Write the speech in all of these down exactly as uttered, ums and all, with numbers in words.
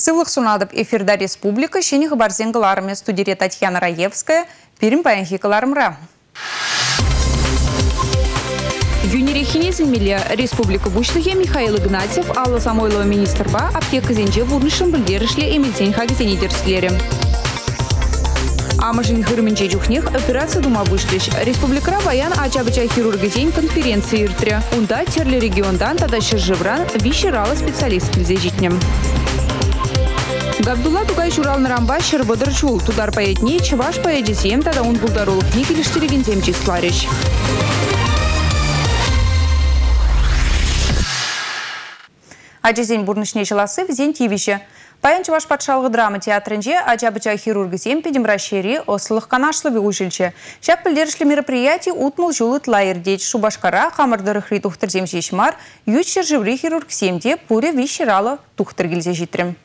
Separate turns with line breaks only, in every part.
Сывлых сунадып эфирда республика, шені хабарзен кыларымы студия Татьяна Раевская, пирим паянхи кыларымра.
Юнирехинезин милия республика бушлыхе Михаил Игнатьев, Алла Самойлова министрба, аптека зенже бурнышын білдерішле эмельзен хагизен едерслері. Амажин хырминче жухнех операция дума вышлиш. Республикара баян ачабыча хирургизен конференции иртре. Унда терлі региондан тадащы живран вишерала специалист кілзежитнем. Габдулла тугай шурал нарамба шербодырчул. Тудар паятней чаваш паядисем, тада он булдарулых никелиштерегензем числарищ.
Ачезен бурнышне чыласы взен тивище. Паян чаваш патшалғы драма театрынже ачабыча хирургизем педем рашери ослых канашлы ужильче. Шак пілдерішлі мероприятий утмыл жулыт лайырдеть Шубашкара хамардырыхри тухтырзем шешмар, ючшер живри хирургсемде пуре вишерала тухтыр келзе житрем.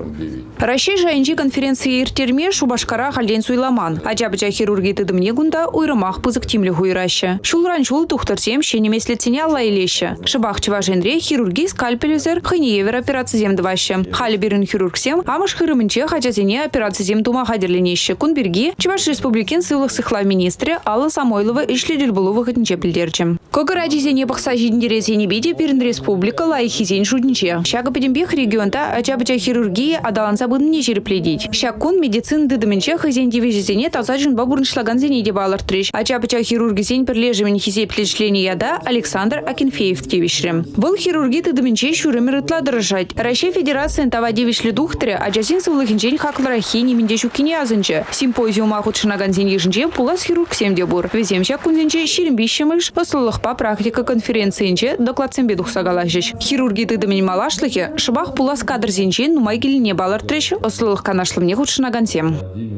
Рашей жайынчи конференции иртерме Шубашкара халден суйламан. Ачабыча хирурги тыдымне гунда уйрымах пызык тимлі хуйраще. Шулран шул тухтырсем шенемеслетене алла илеще. Шыбах чываженре хирурги скальпелюзер хыниевер операциязем дваще. Хали берін хирургсем амыш хырымынче хачазене операциязем тума хадерленеще. Кунберги Чуваш республикен сывлых сыхла министре Алла Самойлова ишледель булу выходниче пильдерчем. Когар ачазене бақса жидіндерезене беде берін республика лайхизен шудниче. Шага педембех регионда ачабыча хирурги адаланса будын не жерепледить. Шаккун медицин дыдымынче хызен дивизизене тазажын бабурнышлаган зене де балыртрыш. Ачабыча хирурги зен перлежемен хизеплечлени яда Александр Акинфеев тевишрем. Был хирурги дыдымынче шурымер ытладырышать. Россия Федерация тава девишле духтыре, ачасин сывлыхинчен хакларахи немінде шукине азынче. Симпозиума худшынаган зен ежінче пулас хирург семде бур. Везем шаккунзенче ширимбищемыш ослылықпа практика конференциинче докладсембе духсагалашыш. Хирурги дыдымын малашлыхе шыбах пулас кадр зенчен нумайгели не балар трещу, ослылых канашлым не худшынагансем.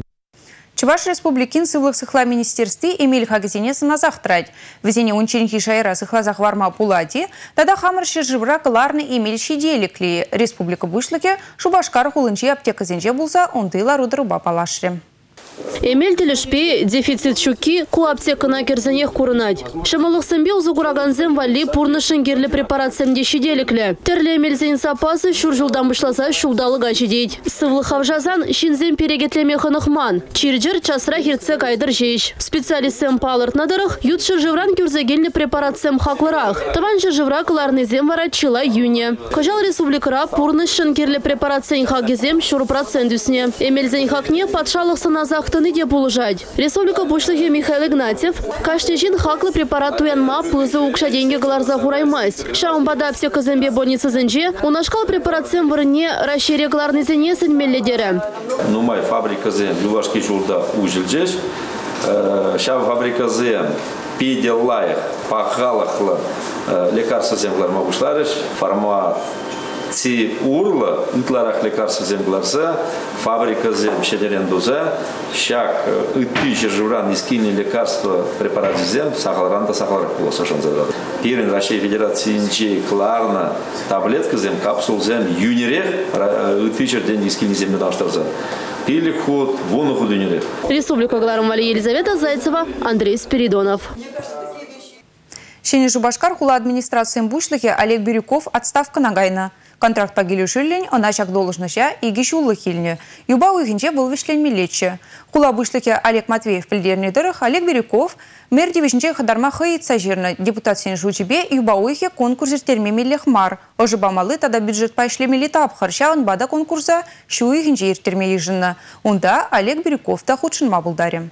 Чуваш республикин сывлых сыхла министерстве Эмиль Хагизине сыназах трать. Везене унченхи шайра сыхла захварма пулати, тада хамырши живра кыларны Эмиль шиделикли. Республика бушлыке Шубашкар хулынчи аптека зенже булса, онтыла рудырыба палашре.
Эмель телешпе дефицит щуки ку аптекана керзенех курынать. Шамалых сэмбе узугураганзем вали пурнышын герлі препарат сэмде шиделіклі. Терлі эмельзен сапасы шур жылдан бұшласа шулдалыға жидейд. Сывлых авжазан шинзем перегетлеме хынықман. Чирджер часра хирцек айдыр жейш. Специалист сэм палырт надырых ютшыр живран кюрзегельні препарат сэм хаклырах. Таваншы живра кыларны зем вара чила юне. Кожал республикара пурнышын герлі препарат сэн хагезем шур процентусне. Эмельзен хакне патшалық саназах тыны де булыжать. Республика бушлыхе Михаил Игнатьев каштежин хаклы препарат туянма пызы укша деньги гларза хураймась. Шаумбада аптека зембе больница зенже унашкал препарат сем вырне расшире гларны зене сенмелледере.
Нумай фабрика зем ювашки журда ужильджеш. Шав фабрика зем пиделлаях пахалахла лекарства земглар могушларыш формат Си урла, утларах лекарства земгларса, фабрика зем шедерендуза, шак ытыщи журан искини лекарства препарат зем, сахалранда сахалрак было совершенно задал. Пирин Россия Федерации инчей кларна таблетка зем, капсул зем, юнирех, ытыщи день искини зем медамштарза. Пили ход, вон ход юнирех.
Республика Гларумали Елизавета Зайцева, Андрей Спиридонов.
Шени Шубашкар хула администрациям бушлыхе Олег Бирюков отставка нагайна. Контракт по гилюшиллень, он начак должностя и гищулы хильне. Юба уйхинче был вишлень милече. Хула бушлыхе Олег Матвеев пельдерный дырых, Олег Бирюков, мэр дивишнче хадарма хыйца жирна. Депутат сен жучебе юба уйхе конкурс терме миллех мар. Ожиба малы тада бюджет пайшле милитап харча он бада конкурса шу уйхинче терме ежинна. Унда Олег Бирюков та худшин мабылдаре.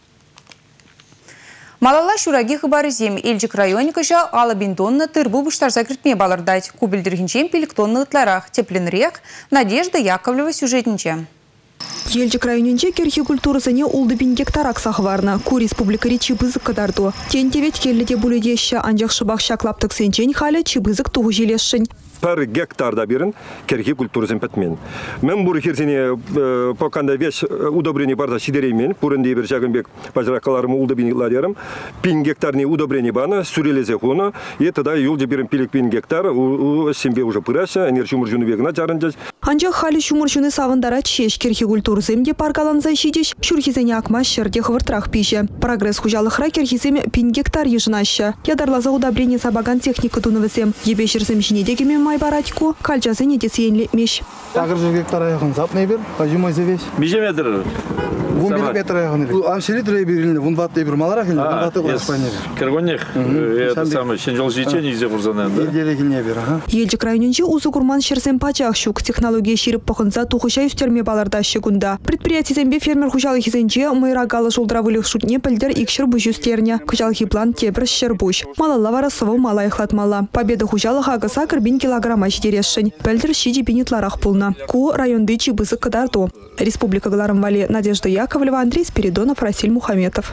Малала шураги хыбары зем Эльчик районика жа ала бинтонны тырбу буштар закрытме балырдать. Кубельдергенчем пелектонны ытларах. Тепленрек Надежда Яковлева сюжетниче.
Елчик районинче керхи культурасыне улды бин гектарак сахварна. Ку республикари чибызык кадарду. Тентевет келлете буледеща анжақ шыбақ шаклаптық сенчен халі чибызык туғы желешшін.
Пар гектарда берін керхи культурасын пәтмен. Мен бұр херсене поканда веш удобрение барда сидереймен. Пурынды бір жағынбек бажырақаларымы улды бин ладерім. Пин гектарны удобрение бана, сүрелезе хуна. И тогда юлде берін пилік пин гектар. У сембе уже пыраса, энерджумыр жуны вегна жарынжаз.
Анчах хали шумуршуны савындара чеш керхи культурземде паркаланза щидеш, шурхизене акма шерде хвыртрах пише. Прогресс хужалыхра керхизем пин гектар ежынаща. Ядарлаза удобрение сабаган техника тунывызем. Ебешерзем жинедегеме майбаратьку, кальчазене десиенле меш.
Также гектара яхын запный бер, пожимай завесь.
Бежим метр.
Вон бер метр яхын. Амшели трей берилне, вон ватты бер маларах, вон ватты ласпанер.
Кергонех, это самое, шенжол жичение изе курзанен, да?
Елдерегине бер, ага.
Елчик районинче узы курман шерзем пачах щук технология ширип пахынса тухыша үстерме баларда щегунда. Предприятиезембе фермер хужалыхизенче майрагалы жолдравылых шутне пельдер икшер бужюстерня. Хужалыхи план тепр щербуш. Малала варасывы мала ихлатмала. Победа хужалыха агаса кырбин килограмма щедерешшень. Пельдер щиди бинетларах пулна. Ку районды чибызык кадарту. Республика Галарамвали, Надежда Яковлева, Андрей Спиридонов, Расиль Мухаметов.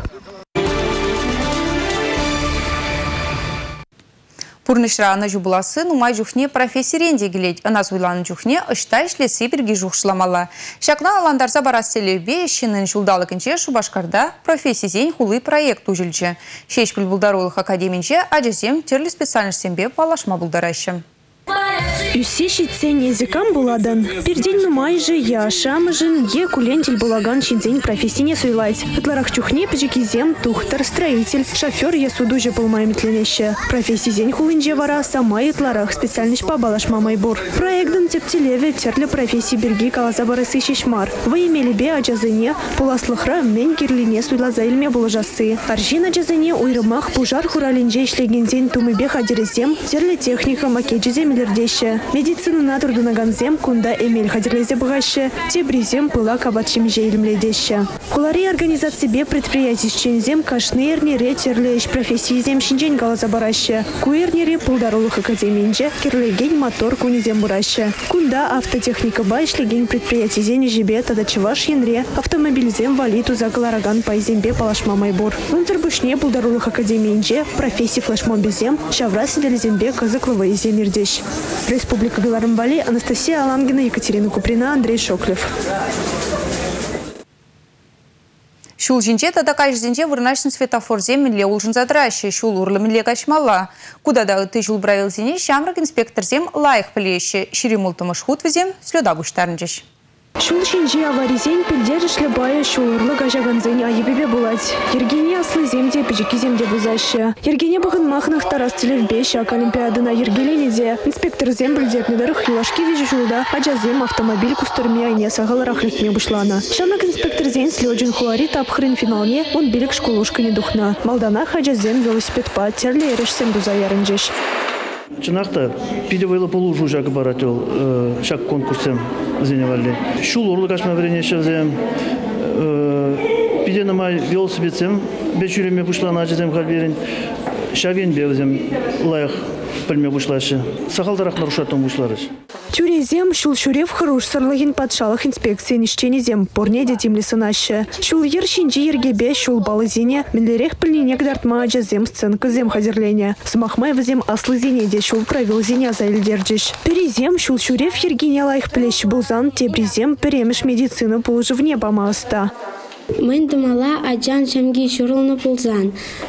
Пурнышра ана жубуласы нумай жухне профессия ренде гелет. Ана зуйланы жухне ышта ишлесе бірге жухшламала. Шакна аландарса барасселебе шынын жулдалы кінче Шубашкарда профессия зень хулы проект ужылчы. Шешпіл булдарулық академинче ажызем терлі специальностембе палашма булдарайшы.
Юси щитсен языкам буладан. Пердень нумай же я шамыжын е кулентель булаган щитсен профессине суйлайт. Атларах чухне пежекизем тухтар строитель. Шофер я суду же полмай метленеще. Профессия зень хулынже вара сама атларах специальность по балашма майбур. Проектдан тептелеве терли профессии берги калаза барысы шишмар. Вы имели бе аджазыне пуласлыхра мен кирлине суйлаза илме булажасы. Аржин аджазыне уйрымах пужар хуралинже ишлегензен тумыбе хадерезем терли техника македжизем лердеще. Медицина на труду на ганзем кунда эмель хадерлезе бгаще, тебризем пыла кабачим жейлмледеще. Кулари организации бе предприятий щензем кашнерни ретерлеж профессии зем шинжень галаза бараще. Куэрнери пулдарулых академинже кирлеген мотор кунизем бураще. Кунда автотехника байшлеген предприятий зен жебе тада чеваш янре автомобильзем валиту за галараган пайзембе палашма майбур. Унтербушне пулдарулых академинже профессии флешмобизем шавра сиделезембе казакловый земирдещ. Республика Галарамвали, Анастасия Алангина, Екатерина Куприна, Андрей Шоклев.
Шул жинче тада кайжденче вырнашын светофор земле улжын задращи, шул урлы качмала. Куда да ты жул бравил зене, шамрак инспектор зем лайх плещи, ширимултымыш худ везем, слёда буштарнчеш.
Шул шинжи аваризень пельдериш лебая шулурлы гажаганзень айыбебе булать. Ергене аслы земде пежики земде бузаще. Ергене багын махнах тарастелев бешак олимпиадына ергеленеде. Инспектор зем пельдернедерых юашки вижу жулда, аджазем автомобиль кустырме айне сагаларах летме бушлана. Шамрак инспектор зень слёджин хуари тапхрын финалне, он билик школушка не духна. Малданах аджазем велосипед па терли эрешсем бузаярынжеш.
Чынакта пидевайлы полужу жак барател шак конкурсем зеневали. Шул орлы кашма врене шевзем пиденамай велосипедсем бечуреме бушлана ажезем халберин шавен бевзем лайх пельме бушлашы. Сахалдарах нарушатом бушларыш.
Тюрезем шул шурев хорош сарлыгин подшалых инспекции нищенезем порне детим лесынаще. Шул ер шинджи ергебе шул балызине менлерех пыльненек дартма аджазем сценка зем хазерления. Смахмай взем аслызине де шул правил зиня за эльдерджиш. Перезем шул шурев ергине лайх плещ булзан тебризем перемеш медицину положив неба маста.
Мен думала аджан шамги шурлны пулзан.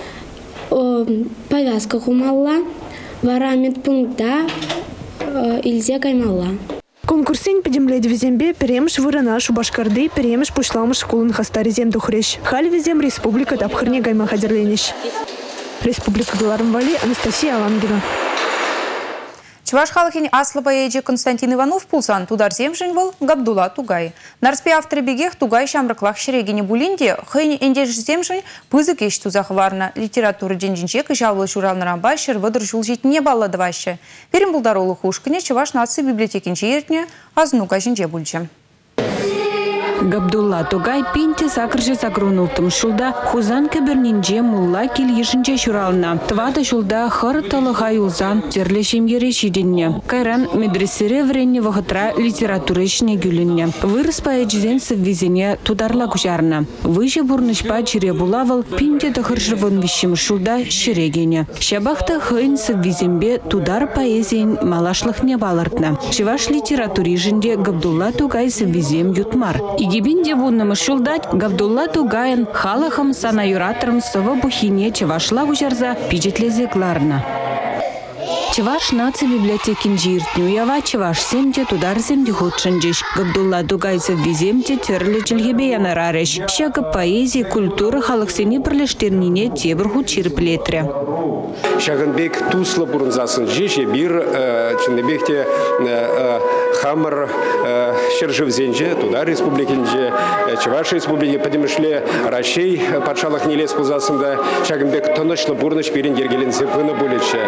Повязка хумалла, вара медпункта Ильзе каймалла.
Конкурсень подемлет в зембе перемш вырана Шубашкарды перемш пушламыш кулын хастари зем духреш. Халь везем республика тапхырне гайма хадерленеш. Республика Галарамвали, Анастасия Алангина.
Чуваш халахин аслаба еже Константин Иванов пулсан тудар земжень был Габдулла Тугай. Нарспе авторы бегех Тугай шамраклах шерегине булинде хэйни эндеж земжень пызык еш тузах варна. Литература дженджинче кыжавлы журал нарамбай шервадыр жул жить не балладываще. Перем булдаролы хушкине Чуваш нации библиотекинче ертне азнука жинже бульче.
Габдулла Тугай пинте сакрже сакрунуктым шулда хузан кебернинже мулла кил ешинче шурална. Твада шулда хырталы хаюлзан терлешем ерешиденне. Кайран медресере вренне вахытра литература ишне гюленне. Вырыс паэджизен сыввизене тударла кучарна. Выше бурнышпа чире булавал пинте тахыржывын вишим шулда шерегене. Шабахта хын сыввизембе тудар поэзиен малашлыхне балартна. Шиваш литератури жинде Габдулла Тугай сыввизем ютмар. Игибинде вуннымы шулдать Габдулла Тугайын халахам санаюраторым сывы бухине чевашла ужарза пижетлезе кларна. Чеваш наци библиотекин жиртню ява чеваш семте тудар семте худшынжиш. Габдулла Дугайцев виземте терлі жылгебе янарарыш. Шагы поэзия, культура халықсене бірлештернине тебірху чирплетре.
Шагынбек туслы бұрынзасын жеше бір чынныбекте хамыр шыржывзенже, тудар республикинже, Чеваш республики подемішле Рашей патшалық нелес бұлзасында Шагынбек тынышлы бұрныш берін ергелен зепіні бөлетші.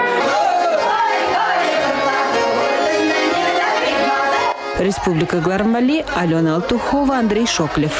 Республика Глармбали, Алена Алтухова, Андрей Шоклев.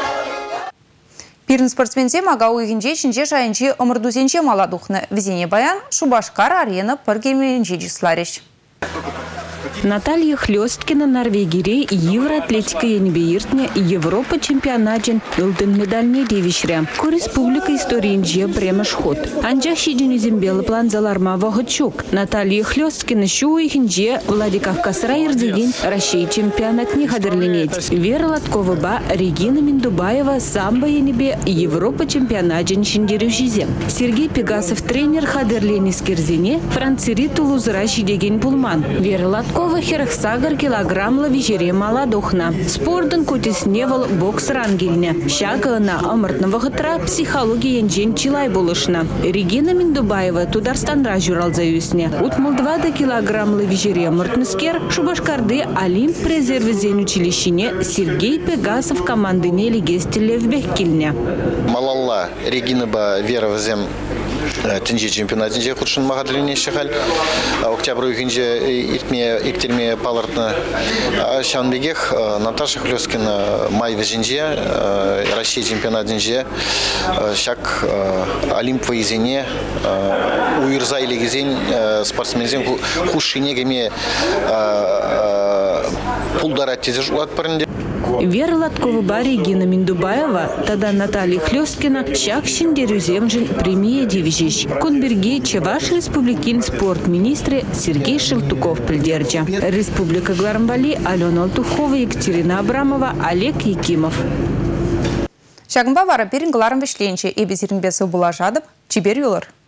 Пирн спортсмензе магау игинже чинже шайынче омырдузенче маладухны. Везене баян Шубашкар арена пыргеменче жислариш.
Наталья Хлёсткина Норвегире Евроатлетика Янебеиртне Европа чемпионатен ылдын медальне девишря. Ко республика историинже премеш ход. Анжах шидюни зембелы план заларма вахычук. Наталья Хлёсткина шуихинже Владикавказра ирдеген Россия чемпионатне хадырленеть. Вера Латкова ба Регина Миндубаева самбо Янебе Европа чемпионатен шиндерюшизе. Сергей Пегасов тренер хадырленис керзине Францири Тулузыра шидеген пулман. Вера Латкова херхсагар килограммла вижере маладухна. Спордын котесневал бокс рангельне. Шага на амыртного хытра психология енжен чилай булышна. Регина Миндубаева Тударстанра журалзаюсне. Утмылдвада килограммла вижере мыртныскер Шубашкарды Олимп презервизен училищине Сергей Пегасов командыне легестеле в Бехкильне.
Малалла Регина ба Вера взем тенже чемпионатинже худшын мағадылыне шықал. Октябрь үйгінже иртме иптерме палыртны Шанбегех Наташа Хлёскина май веженже Россия чемпионатинже шак Олимп вайзене уйырза илегезен спортсмензен хушшинегеме пулдара тезер жуат парынде.
Вера Латкова ба Регина Миндубаева, тогда Наталья Хлёсткина, шак шиндерюземжин премия дивижищ. Конберге Чеваш республикин спорт министры Сергей Шелтуков пельдерджа. Республика Глармбали Алена Алтухова, Екатерина Абрамова, Олег Якимов.
Шагымба вара перин гларым вешленче, и безирин бесу булажадып, чибер юлар.